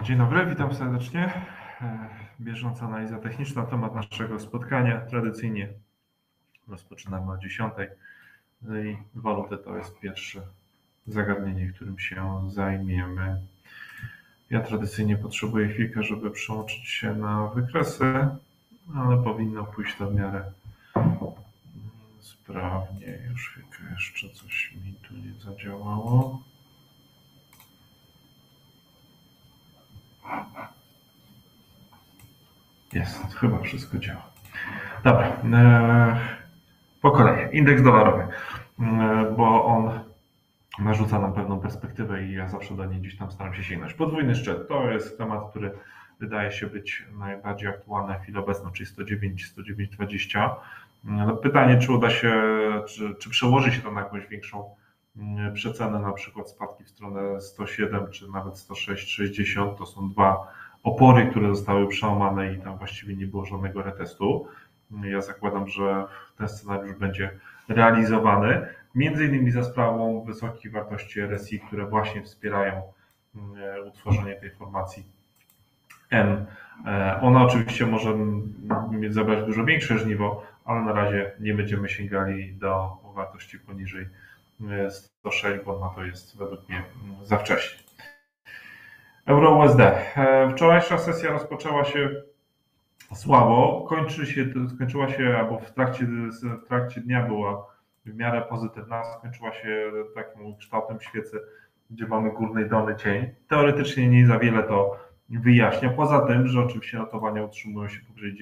Dzień dobry, witam serdecznie. Bieżąca analiza techniczna, temat naszego spotkania. Tradycyjnie rozpoczynamy o 10. I waluty to jest pierwsze zagadnienie, którym się zajmiemy. Ja tradycyjnie potrzebuję chwilkę, żeby przełączyć się na wykresy, ale powinno pójść to w miarę sprawnie. Już chwilkę, jeszcze coś mi tu nie zadziałało. Jest, chyba wszystko działa. Dobra, po kolei. Indeks dolarowy, bo on narzuca nam pewną perspektywę i ja zawsze do niej gdzieś tam staram się sięgnąć. Podwójny szczyt to jest temat, który wydaje się być najbardziej aktualny na chwilę obecną, czyli 109,20. Pytanie, czy uda się, czy przełoży się to na jakąś większą przecenę, na przykład spadki w stronę 107 czy nawet 106,60. To są dwa opory, które zostały przełamane i tam właściwie nie było żadnego retestu. Ja zakładam, że ten scenariusz będzie realizowany, między innymi za sprawą wysokich wartości RSI, które właśnie wspierają utworzenie tej formacji N. Ona oczywiście może zabrać dużo większe żniwo, ale na razie nie będziemy sięgali do wartości poniżej 106, bo na to jest według mnie za wcześnie. Euro-USD. Wczorajsza sesja rozpoczęła się słabo, skończyła się, albo w trakcie dnia była w miarę pozytywna, skończyła się takim kształtem świecy, gdzie mamy górny i dolny cień. Teoretycznie nie za wiele to wyjaśnia, poza tym, że oczywiście notowania utrzymują się powyżej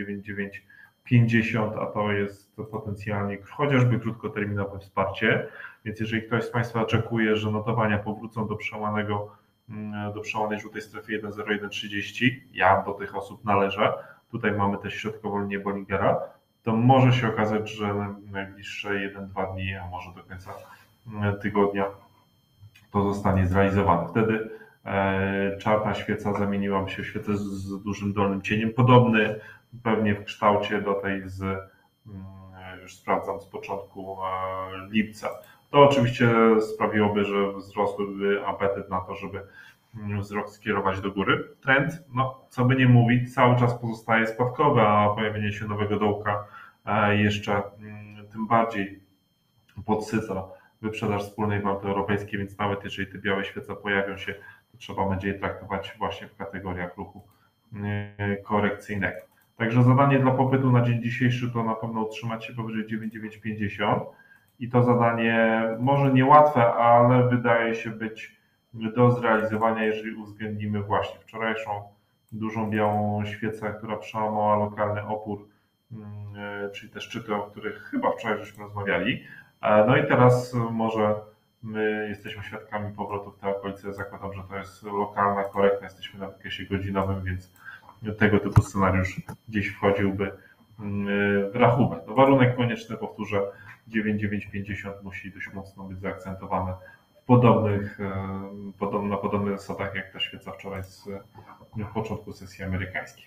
9,950, a to jest potencjalnie chociażby krótkoterminowe wsparcie, więc jeżeli ktoś z Państwa oczekuje, że notowania powrócą do przełamanej żółtej strefy 1,0130, ja do tych osób należę, tutaj mamy też środkową linię Bollingera, to może się okazać, że najbliższe 1-2 dni, a może do końca tygodnia to zostanie zrealizowane. Wtedy czarna świeca zamieniłaby się w świecę z dużym dolnym cieniem, podobny pewnie w kształcie do tej już sprawdzam, z początku lipca. To oczywiście sprawiłoby, że wzrosłby apetyt na to, żeby wzrok skierować do góry. Trend, no co by nie mówić, cały czas pozostaje spadkowy, a pojawienie się nowego dołka jeszcze tym bardziej podsyca wyprzedaż wspólnej waluty europejskiej, więc nawet jeżeli te białe świece pojawią się, to trzeba będzie je traktować właśnie w kategoriach ruchu korekcyjnego. Także zadanie dla popytu na dzień dzisiejszy to na pewno utrzymać się powyżej 9,950 i to zadanie może niełatwe, ale wydaje się być do zrealizowania, jeżeli uwzględnimy właśnie wczorajszą dużą białą świecę, która przełamała lokalny opór, czyli te szczyty, o których chyba wczoraj żeśmy rozmawiali. No i teraz może my jesteśmy świadkami powrotu w te okolice. Zakładam, że to jest lokalna korekta, jesteśmy na wykresie godzinowym, więc tego typu scenariusz gdzieś wchodziłby w rachubę. No, warunek konieczny, powtórzę, 9,950 musi dość mocno być zaakcentowane na podobnych zasadach jak ta świeca wczoraj z początku sesji amerykańskiej.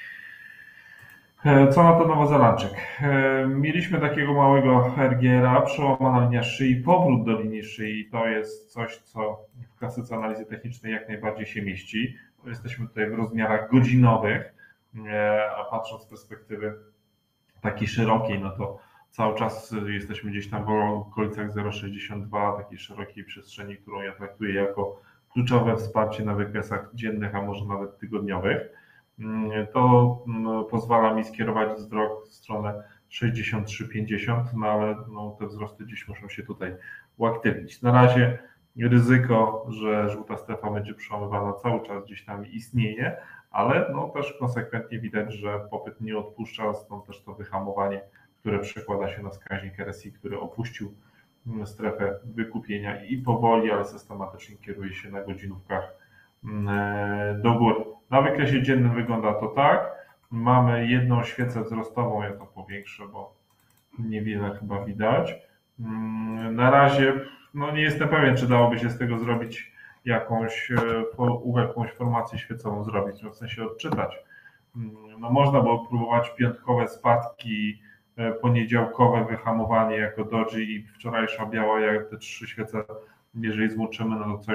Co na to Nowozelandczyk? Mieliśmy takiego małego RGR-a, przełamana linia szyi, powrót do linii szyi. To jest coś, co w klasyce analizy technicznej jak najbardziej się mieści. Jesteśmy tutaj w rozmiarach godzinowych, a patrząc z perspektywy takiej szerokiej, no to cały czas jesteśmy gdzieś tam w okolicach 0,62, takiej szerokiej przestrzeni, którą ja traktuję jako kluczowe wsparcie na wykresach dziennych, a może nawet tygodniowych. To pozwala mi skierować wzrok w stronę 63,50, no ale te wzrosty gdzieś muszą się tutaj uaktywnić. Na razie ryzyko, że żółta strefa będzie przełamywana cały czas gdzieś tam istnieje, ale też konsekwentnie widać, że popyt nie odpuszcza, stąd też to wyhamowanie, które przekłada się na wskaźnik RSI, który opuścił strefę wykupienia i powoli, ale systematycznie kieruje się na godzinówkach do góry. Na wykresie dziennym wygląda to tak. Mamy jedną świecę wzrostową, ja to powiększę, bo niewiele chyba widać. Na razie nie jestem pewien, czy dałoby się z tego zrobić jakąś formację świecową zrobić, w sensie odczytać. Można było próbować piątkowe spadki, poniedziałkowe wyhamowanie jako doji i wczorajsza biała, jak te trzy świece, jeżeli złączymy, to coś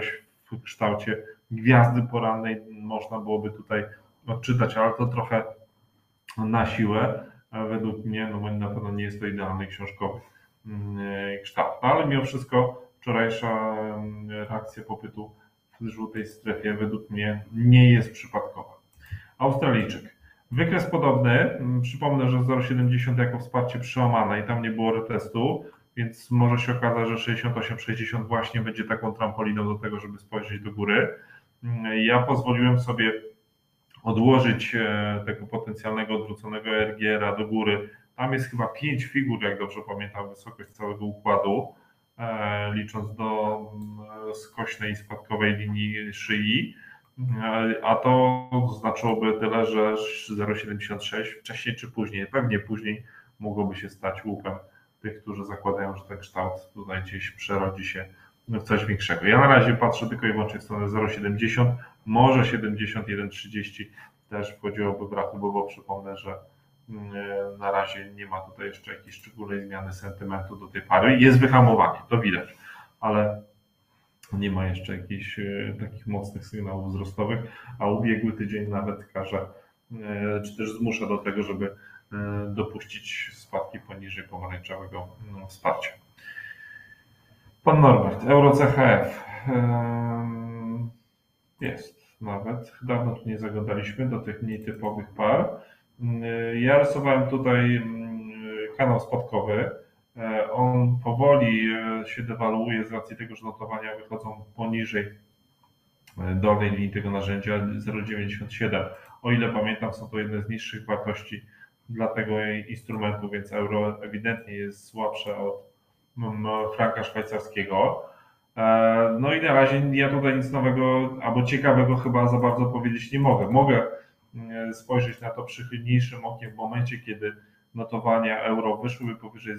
w kształcie gwiazdy porannej można byłoby tutaj odczytać, ale to trochę na siłę, według mnie, no bo na pewno nie jest to idealny książkowy kształt. No, ale mimo wszystko wczorajsza reakcja popytu w żółtej strefie według mnie nie jest przypadkowa. Australijczyk. Wykres podobny, przypomnę, że 0,70 jako wsparcie przełamane i tam nie było retestu, więc może się okazać, że 68,60 właśnie będzie taką trampoliną do tego, żeby spojrzeć do góry. Ja pozwoliłem sobie odłożyć tego potencjalnego odwróconego RGR-a do góry. Tam jest chyba 5 figur, jak dobrze pamiętam, wysokość całego układu, licząc do skośnej i spadkowej linii szyi. A to znaczyłoby tyle, że 0,76 wcześniej czy później, pewnie później mogłoby się stać łupem tych, którzy zakładają, że ten kształt tutaj gdzieś przerodzi się w coś większego. Ja na razie patrzę tylko i wyłącznie w stronę 0,70, może 71,30 też wchodziłoby w rachubę, bo przypomnę, że na razie nie ma tutaj jeszcze jakiejś szczególnej zmiany sentymentu do tej pary. Jest wyhamowanie, to widać, ale nie ma jeszcze jakichś takich mocnych sygnałów wzrostowych, a ubiegły tydzień nawet każe, czy też zmusza do tego, żeby dopuścić spadki poniżej pomarańczowego wsparcia. Pan Norbert, EURO-CHF. Jest nawet. Dawno tu nie zaglądaliśmy do tych mniej typowych par. Ja rysowałem tutaj kanał spadkowy. On powoli się dewaluuje z racji tego, że notowania wychodzą poniżej dolnej linii tego narzędzia 0,97. O ile pamiętam, są to jedne z niższych wartości dla tego instrumentu, więc euro ewidentnie jest słabsze od franka szwajcarskiego. No i na razie ja tutaj nic nowego albo ciekawego chyba za bardzo powiedzieć nie mogę. Mogę spojrzeć na to przychylniejszym okiem w momencie, kiedy notowania euro wyszłyby powyżej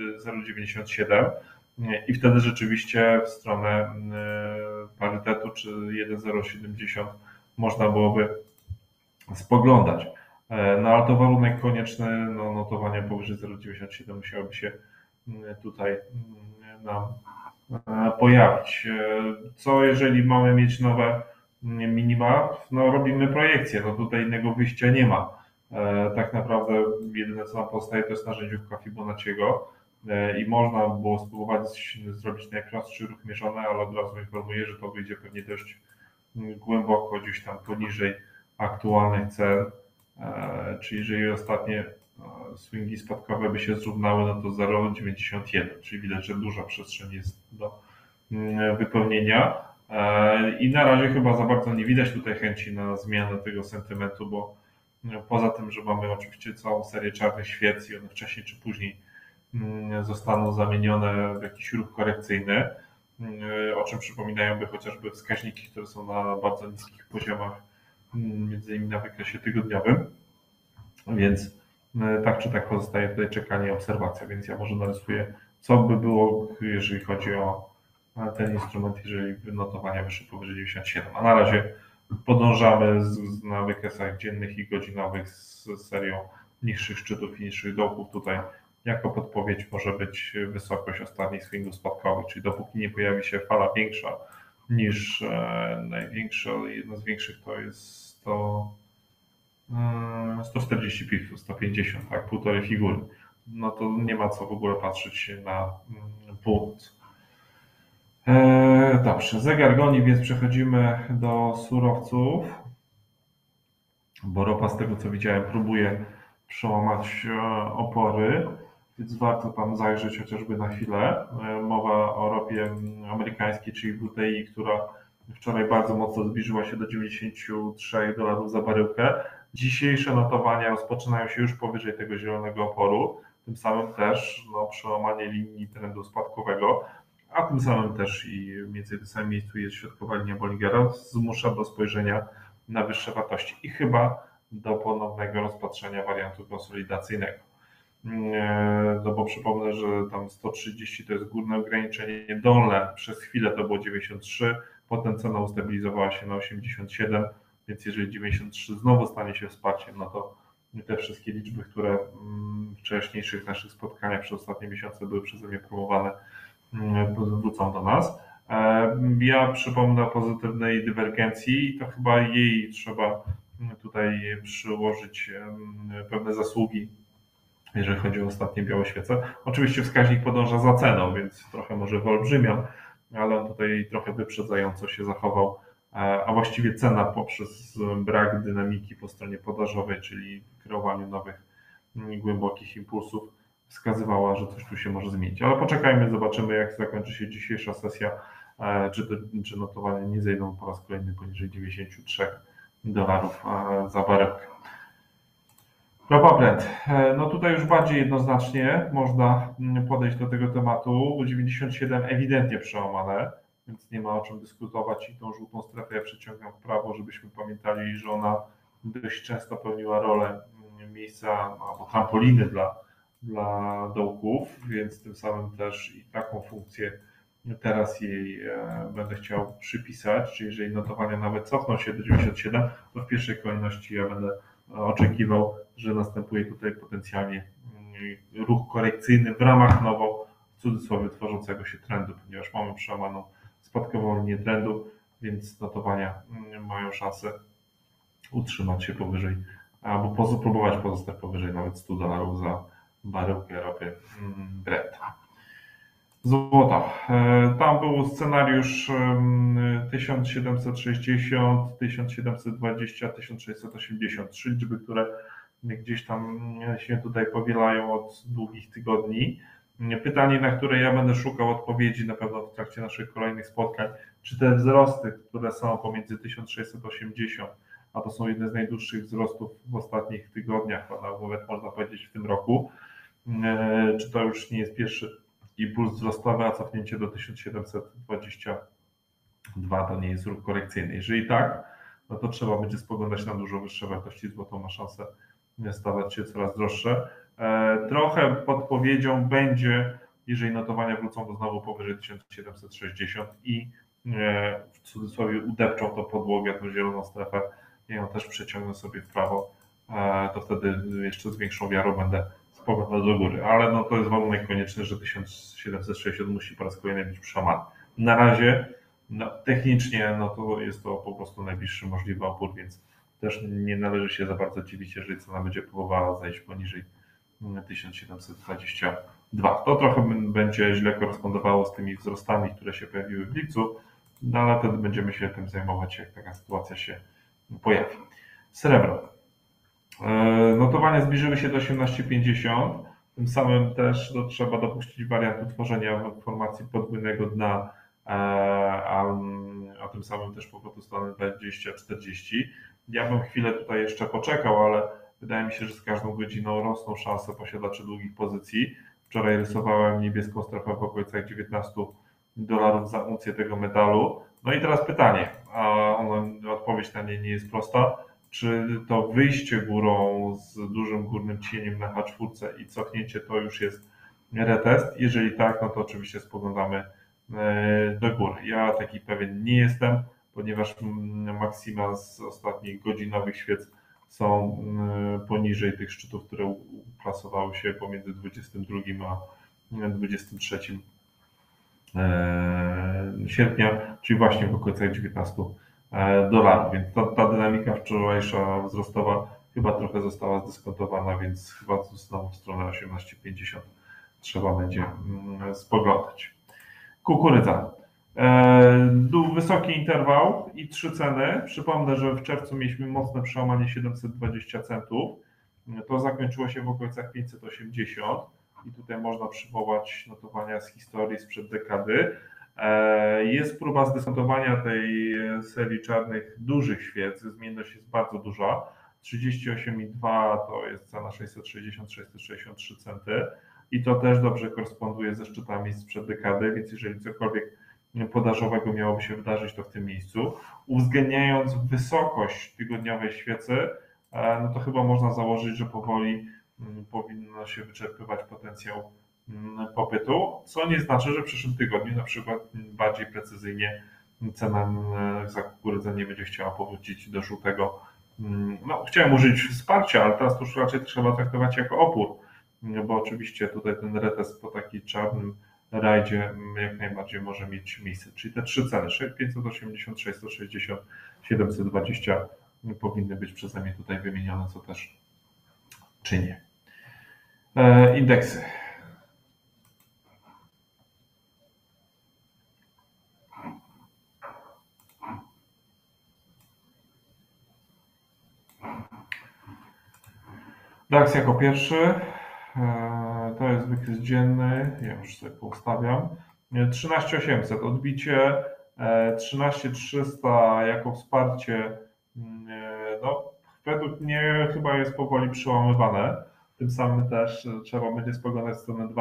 0,97 i wtedy rzeczywiście w stronę parytetu czy 1,070 można byłoby spoglądać. No ale to warunek konieczny, no, notowania powyżej 0,97 musiałyby się tutaj nam pojawić. Co jeżeli mamy mieć nowe minima? No robimy projekcję, no tutaj innego wyjścia nie ma. Tak naprawdę jedyne co nam pozostaje to jest narzędziówka Fibonacciego i można było spróbować zrobić najprostszy ruch mierzony, ale od razu informuję, że to wyjdzie pewnie dość głęboko, gdzieś tam poniżej aktualnych cen, czyli jeżeli ostatnie swingi spadkowe by się zrównały, no to 0,91, czyli widać, że duża przestrzeń jest do wypełnienia i na razie chyba za bardzo nie widać tutaj chęci na zmianę tego sentymentu, bo poza tym, że mamy oczywiście całą serię czarnych świec i one wcześniej czy później zostaną zamienione w jakiś ruch korekcyjny, o czym przypominają chociażby wskaźniki, które są na bardzo niskich poziomach, między innymi na wykresie tygodniowym, więc tak czy tak pozostaje tutaj czekanie i obserwacja, więc ja może narysuję, co by było, jeżeli chodzi o ten instrument, jeżeli notowania wyszły powyżej 97, a na razie podążamy na wykresach dziennych i godzinowych z serią niższych szczytów i niższych dołków. Tutaj jako podpowiedź może być wysokość ostatnich swingów spadkowych, czyli dopóki nie pojawi się fala większa niż największa, jedna z większych to jest 140 piksów, 150, tak, półtorej figury, no to nie ma co w ogóle patrzeć na północ. Dobrze, zegar goni, więc przechodzimy do surowców, bo ropa z tego co widziałem próbuje przełamać opory, więc warto tam zajrzeć chociażby na chwilę. Mowa o ropie amerykańskiej, czyli WTI, która wczoraj bardzo mocno zbliżyła się do $93 za baryłkę. Dzisiejsze notowania rozpoczynają się już powyżej tego zielonego oporu, tym samym też przełamanie linii trendu spadkowego, a tym samym też i między tym samym miejscu jest środkowa linia Bollingera, zmusza do spojrzenia na wyższe wartości i chyba do ponownego rozpatrzenia wariantu konsolidacyjnego. No bo przypomnę, że tam 130 to jest górne ograniczenie, dolne przez chwilę to było 93, potem cena ustabilizowała się na 87, więc jeżeli 93 znowu stanie się wsparciem, no to te wszystkie liczby, które w wcześniejszych naszych spotkaniach przez ostatnie miesiące były przeze mnie promowane, wrócą do nas. Ja przypomnę o pozytywnej dywergencji i to chyba jej trzeba tutaj przyłożyć pewne zasługi, jeżeli chodzi o ostatnie białe świece. Oczywiście wskaźnik podąża za ceną, więc trochę może wyolbrzymiam, ale on tutaj trochę wyprzedzająco się zachował, a właściwie cena poprzez brak dynamiki po stronie podażowej, czyli kreowaniu nowych głębokich impulsów, wskazywała, że coś tu się może zmienić. Ale poczekajmy, zobaczymy, jak zakończy się dzisiejsza sesja, czy notowania nie zejdą po raz kolejny poniżej $93 za baryłkę. Ropa Brent. No tutaj już bardziej jednoznacznie można podejść do tego tematu. 97 ewidentnie przełamane, więc nie ma o czym dyskutować i tą żółtą strefę ja przeciągam w prawo, żebyśmy pamiętali, że ona dość często pełniła rolę miejsca albo trampoliny dla dołków, więc tym samym też i taką funkcję teraz jej będę chciał przypisać, czyli jeżeli notowania nawet cofną się do 97, to w pierwszej kolejności ja będę oczekiwał, że następuje tutaj potencjalnie ruch korekcyjny w ramach nowo, w cudzysłowie, tworzącego się trendu, ponieważ mamy przełamaną spadkową linię trendu, więc notowania mają szansę utrzymać się powyżej, albo spróbować pozostać powyżej nawet $100 za baryłkę ropy Brent. Złota. Tam był scenariusz 1760, 1720, 1680. Trzy liczby, które gdzieś tam się tutaj powielają od długich tygodni. Pytanie, na które ja będę szukał odpowiedzi na pewno w trakcie naszych kolejnych spotkań, czy te wzrosty, które są pomiędzy 1680, a to są jedne z najdłuższych wzrostów w ostatnich tygodniach, a nawet można powiedzieć w tym roku, czy to już nie jest pierwszy impuls wzrostowy, a cofnięcie do 1722 to nie jest ruch korekcyjny. Jeżeli tak, no to trzeba będzie spoglądać na dużo wyższe wartości. Złoto ma szansę stawać się coraz droższe. Trochę podpowiedzią będzie, jeżeli notowania wrócą znowu powyżej 1760 i w cudzysłowie udepczą tą podłogę, tą zieloną strefę i ją też przeciągnę sobie w prawo, to wtedy jeszcze z większą wiarą będę spoglądał do góry. Ale no to jest warunek konieczny, że 1760 musi po raz kolejny być przełamany. Na razie no, technicznie no to jest to po prostu najbliższy możliwy opór, więc też nie należy się za bardzo dziwić, jeżeli cena będzie próbowała zejść poniżej 1722. To trochę będzie źle korespondowało z tymi wzrostami, które się pojawiły w lipcu, no ale wtedy będziemy się tym zajmować, jak taka sytuacja się pojawi. Srebro. Notowania zbliżyły się do 18,50. Tym samym też trzeba dopuścić wariant utworzenia formacji podwójnego dna, a tym samym też powrotu strony 20-40. Ja bym chwilę tutaj jeszcze poczekał, ale wydaje mi się, że z każdą godziną rosną szanse posiadaczy długich pozycji. Wczoraj rysowałem niebieską strefę w okolicach $19 za uncję tego metalu. No i teraz pytanie, a odpowiedź na nie nie jest prosta. Czy to wyjście górą z dużym górnym cieniem na H4 i cofnięcie to już jest retest? Jeżeli tak, no to oczywiście spoglądamy do góry. Ja taki pewien nie jestem, ponieważ maksima z ostatnich godzinowych świec są poniżej tych szczytów, które uplasowały się pomiędzy 22 a 23 sierpnia, czyli właśnie w okolicach $19. Więc ta dynamika wczorajsza wzrostowa chyba trochę została zdyskontowana, więc chyba znowu w stronę 18,50 trzeba będzie spoglądać. Kukurydza. Wysoki interwał i trzy ceny. Przypomnę, że w czerwcu mieliśmy mocne przełamanie 720 centów. To zakończyło się w okolicach 580 i tutaj można przywołać notowania z historii sprzed dekady. Jest próba zdyskontowania tej serii czarnych dużych świec. Zmienność jest bardzo duża. 38,2 to jest cena 660-663 centy i to też dobrze koresponduje ze szczytami sprzed dekady, więc jeżeli cokolwiek podażowego miałoby się wydarzyć, to w tym miejscu. Uwzględniając wysokość tygodniowej świecy, no to chyba można założyć, że powoli powinno się wyczerpywać potencjał popytu, co nie znaczy, że w przyszłym tygodniu na przykład bardziej precyzyjnie cena za kukurydzę nie będzie chciała powrócić do żółtego. No, chciałem użyć wsparcia, ale teraz to już raczej trzeba traktować jako opór, bo oczywiście tutaj ten retest po takim czarnym rajdzie jak najbardziej może mieć miejsce. Czyli te trzy ceny, 580, 660, 720 powinny być przeze mnie tutaj wymienione, co też czynię. Indeksy. DAX jako pierwszy, to jest wykres dzienny, ja już sobie poustawiam. 13800 odbicie, 13300 jako wsparcie, no według mnie chyba jest powoli przełamywane. Tym samym też trzeba będzie spoglądać w stronę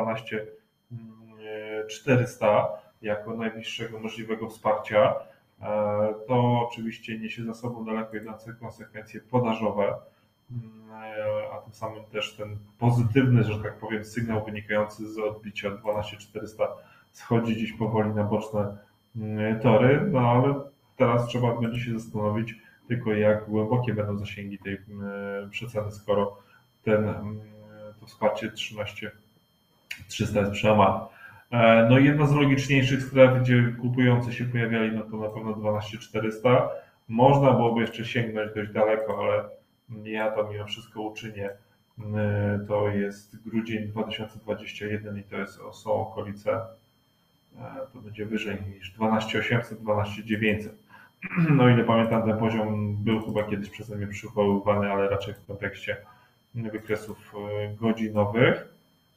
12400 jako najbliższego możliwego wsparcia. To oczywiście niesie za sobą daleko idące konsekwencje podażowe, a tym samym też ten pozytywny, że tak powiem, sygnał wynikający z odbicia 12400 schodzi dziś powoli na boczne tory, no ale teraz trzeba będzie się zastanowić tylko, jak głębokie będą zasięgi tej przeceny, skoro to wsparcie 13300 jest przełamane. No i jedna z logiczniejszych stref, gdzie kupujący się pojawiali, no to na pewno 12400. Można byłoby jeszcze sięgnąć dość daleko, ale ja to mimo wszystko uczynię. To jest grudzień 2021 i są okolice, to będzie wyżej niż 12800, 12900. No ile pamiętam, ten poziom był chyba kiedyś przeze mnie przywoływany, ale raczej w kontekście wykresów godzinowych.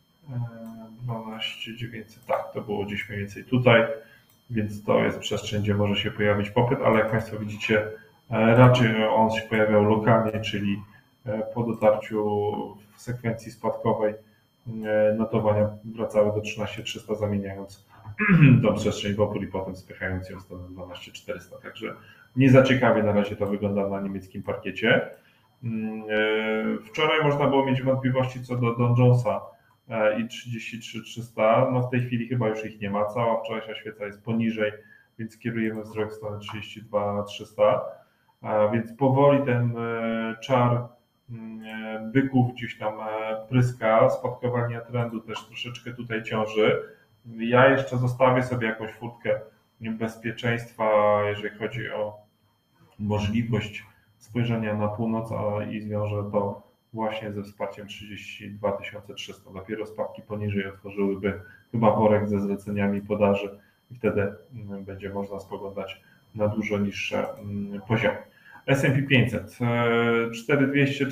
12900, tak, to było gdzieś mniej więcej tutaj, więc to jest przestrzeń, gdzie może się pojawić popyt, ale jak Państwo widzicie, raczej on się pojawiał lokalnie, czyli po dotarciu w sekwencji spadkowej notowania wracały do 13300, zamieniając tą przestrzeń w opór i potem spychając ją w stronę 12400. Także nie za ciekawie na razie to wygląda na niemieckim parkiecie. Wczoraj można było mieć wątpliwości co do Dow Jonesa i 33300. No w tej chwili chyba już ich nie ma. Cała wczorajsza świeca jest poniżej, więc kierujemy wzrok w stronę 32300. Więc powoli ten czar byków gdzieś tam pryska, spadkowanie trendu też troszeczkę tutaj ciąży. Ja jeszcze zostawię sobie jakąś furtkę bezpieczeństwa, jeżeli chodzi o możliwość spojrzenia na północ, i zwiążę to właśnie ze wsparciem 32300. Dopiero spadki poniżej otworzyłyby chyba worek ze zleceniami podaży i wtedy będzie można spoglądać na dużo niższe poziomy. S&P 500, 4200,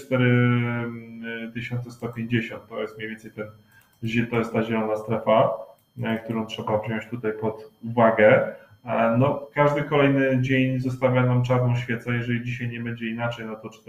4150 to jest mniej więcej to jest ta zielona strefa, którą trzeba wziąć tutaj pod uwagę. No, każdy kolejny dzień zostawia nam czarną świecę. Jeżeli dzisiaj nie będzie inaczej, no to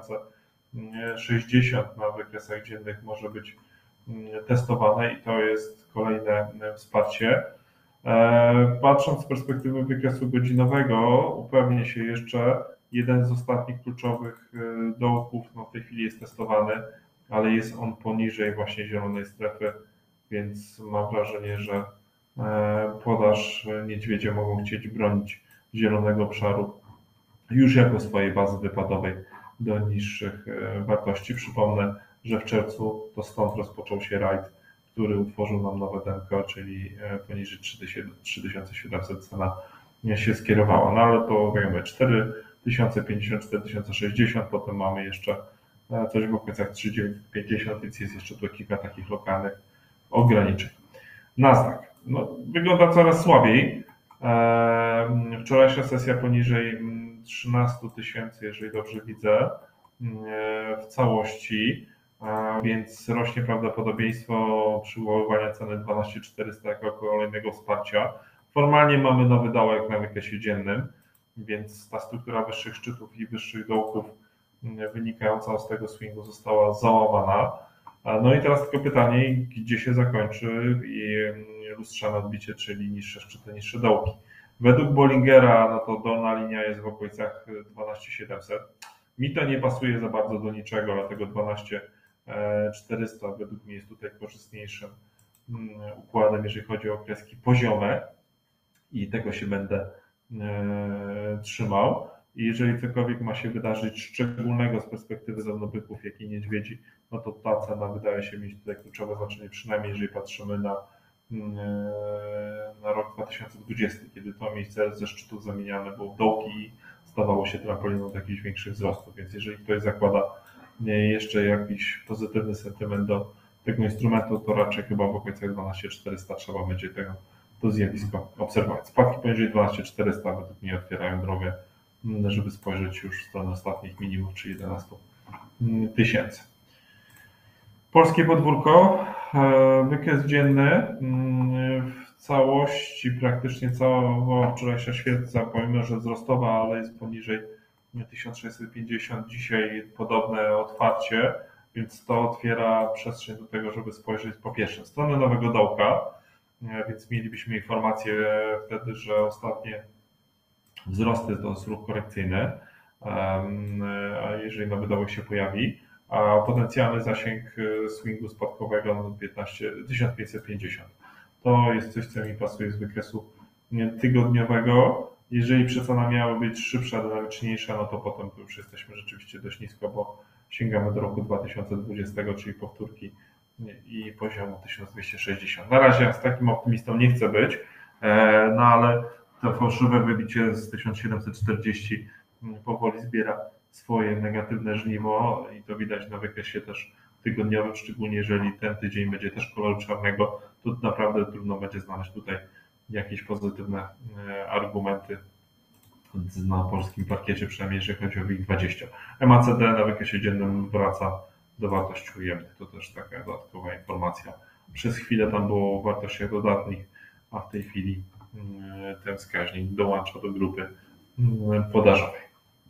4060 na wykresach dziennych może być testowane i to jest kolejne wsparcie. Patrząc z perspektywy wykresu godzinowego, upewnię się jeszcze, jeden z ostatnich kluczowych dołków no w tej chwili jest testowany, ale jest on poniżej właśnie zielonej strefy, więc mam wrażenie, że podaż niedźwiedzie mogą chcieć bronić zielonego obszaru już jako swojej bazy wypadowej do niższych wartości. Przypomnę, że w czerwcu to stąd rozpoczął się rajd, który utworzył nam nowe denko, czyli poniżej 3700 cena się skierowała. No ale to wiemy, 4050, 4060, potem mamy jeszcze coś w okolicach 3950, więc jest jeszcze tu kilka takich lokalnych ograniczeń. Nasdaq. No, wygląda coraz słabiej. Wczorajsza sesja poniżej 13 tysięcy, jeżeli dobrze widzę, w całości, więc rośnie prawdopodobieństwo przywoływania ceny 12400 jako kolejnego wsparcia. Formalnie mamy nowy dołek na wykresie dziennym, więc ta struktura wyższych szczytów i wyższych dołków wynikająca z tego swingu została załamana. No i teraz tylko pytanie, gdzie się zakończy lustrzane odbicie, czyli niższe szczyty, niższe dołki. Według Bollingera, no to dolna linia jest w okolicach 12700. Mi to nie pasuje za bardzo do niczego, dlatego 12400 według mnie jest tutaj korzystniejszym układem, jeżeli chodzi o kreski poziome i tego się będę trzymał. I jeżeli cokolwiek ma się wydarzyć szczególnego z perspektywy zarówno byków, jak i niedźwiedzi, no to ta cena wydaje się mieć tutaj kluczowe znaczenie, przynajmniej jeżeli patrzymy na na rok 2020, kiedy to miejsce ze szczytów zamieniane było w dołki i stawało się trampoliną do jakichś większych wzrostów. Więc jeżeli ktoś zakłada jeszcze jakiś pozytywny sentyment do tego instrumentu, to raczej chyba w okolicach 12400 trzeba będzie to zjawisko obserwować. Spadki poniżej 12400 według mnie otwierają drogę, żeby spojrzeć już w stronę ostatnich minimów, czyli 11 tysięcy. Polskie podwórko, wykres dzienny w całości, praktycznie cała wczorajsza świeca, pomimo że wzrostowa, ale jest poniżej 1650, dzisiaj podobne otwarcie, więc to otwiera przestrzeń do tego, żeby spojrzeć po pierwsze w stronę nowego dołka, więc mielibyśmy informację wtedy, że ostatnie wzrosty to jest ruch korekcyjny, a jeżeli nowy dołek się pojawi, a potencjalny zasięg swingu spadkowego 1550. To jest coś, co mi pasuje z wykresu tygodniowego. Jeżeli przecena miała być szybsza, dynamiczniejsza, no to potem to już jesteśmy rzeczywiście dość nisko, bo sięgamy do roku 2020, czyli powtórki i poziomu 1260. Na razie z takim optymistą nie chcę być, no ale to fałszywe wybicie z 1740 powoli zbiera swoje negatywne żniwo i to widać na wykresie też tygodniowym, szczególnie jeżeli ten tydzień będzie też koloru czarnego, to naprawdę trudno będzie znaleźć tutaj jakieś pozytywne argumenty na polskim parkiecie, przynajmniej jeżeli chodzi o WIG20. MACD na wykresie dziennym wraca do wartości ujemnych. To też taka dodatkowa informacja. Przez chwilę tam było w wartościach dodatnich, a w tej chwili ten wskaźnik dołącza do grupy podażowej.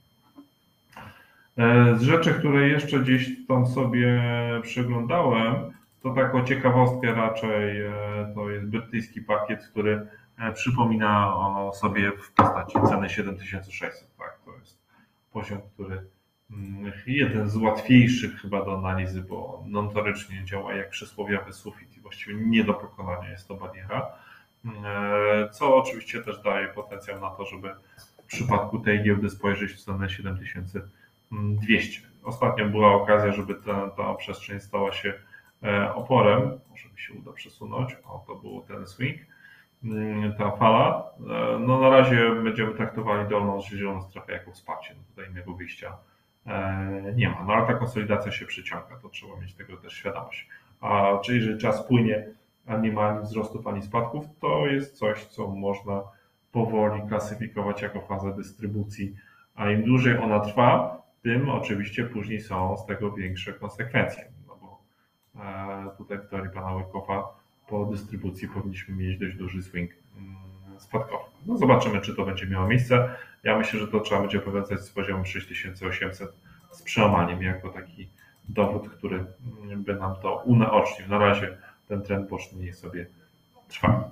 Z rzeczy, które jeszcze gdzieś tam sobie przeglądałem, to taką ciekawostkę raczej to jest brytyjski pakiet, który przypomina o sobie w postaci ceny 7600. Tak, to jest poziom, który jeden z łatwiejszych chyba do analizy, bo notorycznie działa jak przysłowiowy sufit i właściwie nie do pokonania jest to bariera, co oczywiście też daje potencjał na to, żeby w przypadku tej giełdy spojrzeć w stronę 7200. Ostatnio była okazja, żeby ta przestrzeń stała się oporem, może mi się uda przesunąć, o to był ten swing, ta fala. No na razie będziemy traktowali dolną zieloną strefę jako wsparcie, no tutaj innego wyjścia nie ma, no ale ta konsolidacja się przyciąga, to trzeba mieć tego też świadomość. A czyli jeżeli czas płynie, a nie ma ani wzrostów, ani spadków, to jest coś, co można powoli klasyfikować jako fazę dystrybucji, a im dłużej ona trwa, tym oczywiście później są z tego większe konsekwencje, no bo tutaj w teorii pana Łykowa po dystrybucji powinniśmy mieć dość duży swing spadkowy. No zobaczymy, czy to będzie miało miejsce. Ja myślę, że to trzeba będzie powiązać z poziomem 6800 z przełamaniem jako taki dowód, który by nam to unaocznił. Na razie ten trend boczny niech sobie trwa.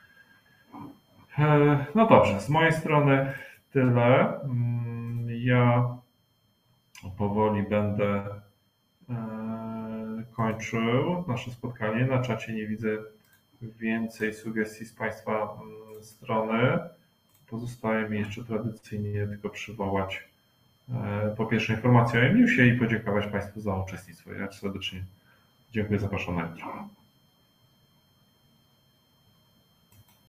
No dobrze, z mojej strony tyle. Ja powoli będę kończył nasze spotkanie. Na czacie nie widzę więcej sugestii z Państwa strony. Pozostaje mi jeszcze tradycyjnie tylko przywołać po pierwsze informację o Emiusie i podziękować Państwu za uczestnictwo. Ja serdecznie dziękuję, zapraszam na jutro.